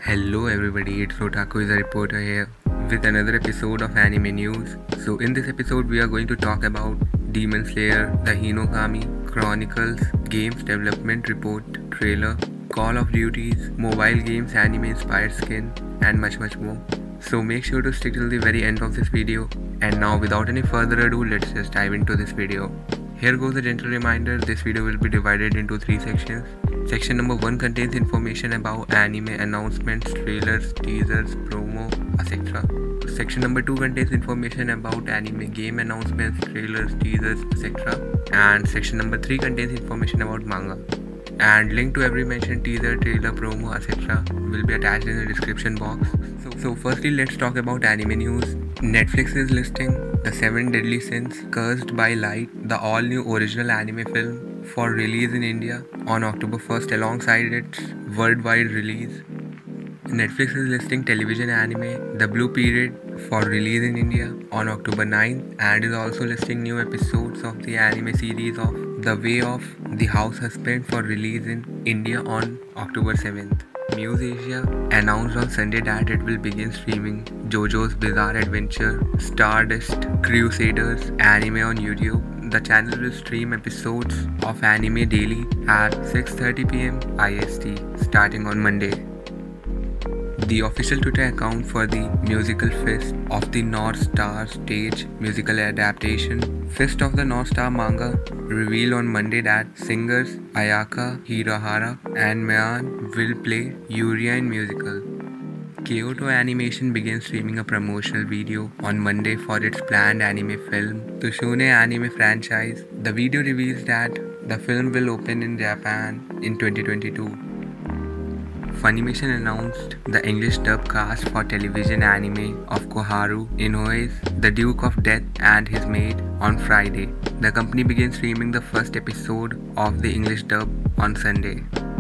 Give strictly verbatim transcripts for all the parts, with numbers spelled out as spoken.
Hello everybody, it's Otaku is a reporter here with another episode of Anime News. So in this episode we are going to talk about Demon Slayer, the Hinokami Chronicles, Games Development Report, Trailer, Call of Duty's mobile games anime inspired skin and much much more. So make sure to stick till the very end of this video. And now without any further ado, let's just dive into this video. Here goes a gentle reminder, this video will be divided into three sections. Section number one contains information about anime announcements, trailers, teasers, promo, et cetera. Section number two contains information about anime game announcements, trailers, teasers, et cetera. And section number three contains information about manga. And link to every mentioned teaser, trailer, promo, et cetera will be attached in the description box. So, so firstly, let's talk about anime news. Netflix is listing The Seven Deadly Sins, Cursed by Light, the all-new original anime film, for release in India on October first alongside its worldwide release. Netflix is listing television anime The Blue Period for release in India on October ninth and is also listing new episodes of the anime series of The Way of the House Husband for release in India on October seventh. Muse Asia announced on Sunday that it will begin streaming JoJo's Bizarre Adventure Stardust Crusaders anime on YouTube. The channel will stream episodes of anime daily at six thirty p m I S T starting on Monday. The official Twitter account for the musical Fist of the North Star stage musical adaptation Fist of the North Star manga revealed on Monday that singers Ayaka Hirahara and Mayan will play Yuria in musical. Kyoto Animation began streaming a promotional video on Monday for its planned anime film, Tsushune anime franchise. The video reveals that the film will open in Japan in twenty twenty-two. Funimation announced the English dub cast for television anime of Koharu Inoue's The Duke of Death and His Maid on Friday. The company began streaming the first episode of the English dub on Sunday.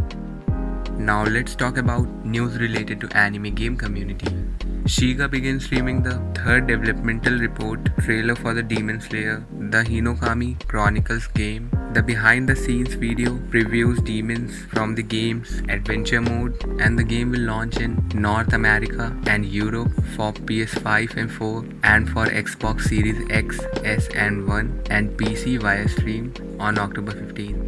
Now let's talk about news related to anime game community. Shiga began streaming the third developmental report trailer for the Demon Slayer, the Hinokami Chronicles game. The behind the scenes video previews demons from the game's adventure mode, and the game will launch in North America and Europe for P S five and four and for Xbox Series X, S and one and P C via stream on October fifteenth.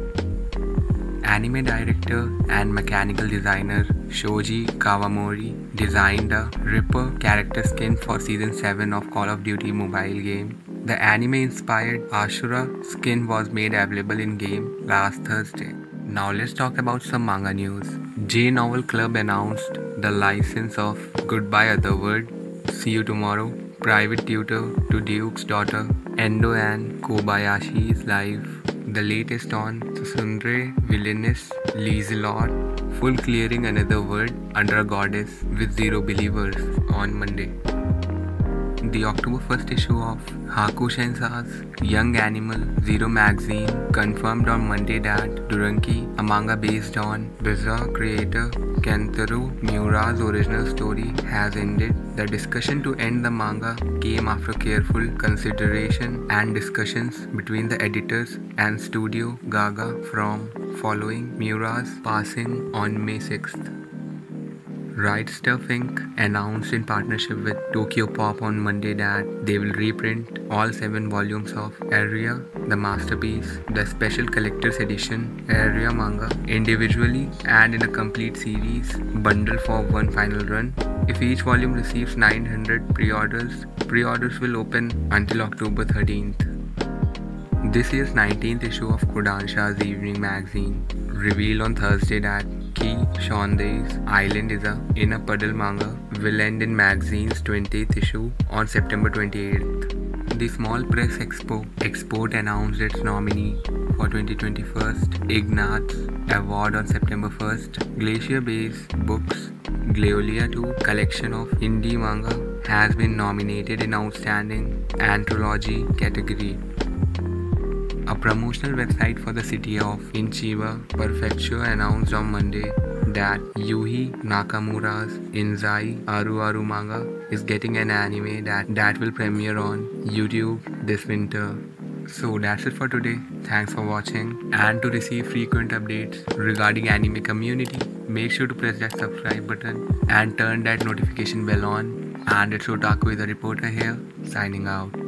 Anime director and mechanical designer Shoji Kawamori designed a Ripper character skin for Season seven of Call of Duty mobile game. The anime-inspired Ashura skin was made available in-game last Thursday. Now let's talk about some manga news. J-Novel Club announced the license of Goodbye Otherworld, See You Tomorrow, Private Tutor to Duke's Daughter, Endo and Kobayashi's Life, the latest on Tsundere Villainous Lizelot, Full Clearing Another World Under a Goddess with Zero Believers on Monday. The October first issue of Hakushensa's Young Animal Zero magazine confirmed on Monday that Duranki, a manga based on Bizarre creator Kentaro Miura's original story, has ended. The discussion to end the manga came after careful consideration and discussions between the editors and Studio Gaga from following Miura's passing on May sixth. Right Stuf Incorporated announced in partnership with Tokyo Pop on Monday that they will reprint all seven volumes of Area, the masterpiece, the special collector's edition Area manga, individually and in a complete series bundle for one final run. If each volume receives nine hundred pre-orders, pre-orders will open until October thirteenth. This year's nineteenth issue of Kodansha's Evening magazine revealed on Thursday that Ki Shondei's Island is a in a puddle manga will end in magazine's twentieth issue on September twenty-eighth. The Small Press Expo Export announced its nominee for twenty twenty-one Ignatz Award on September first. Glacier Bay's books Gleolia two collection of indie manga has been nominated in Outstanding Anthology category. A promotional website for the city of Inchiba Prefecture announced on Monday that Yuhi Nakamura's Inzai Aru Aru manga is getting an anime that, that will premiere on YouTube this winter. So that's it for today. Thanks for watching, and to receive frequent updates regarding anime community, make sure to press that subscribe button and turn that notification bell on. And it's Otaku is a reporter here, signing out.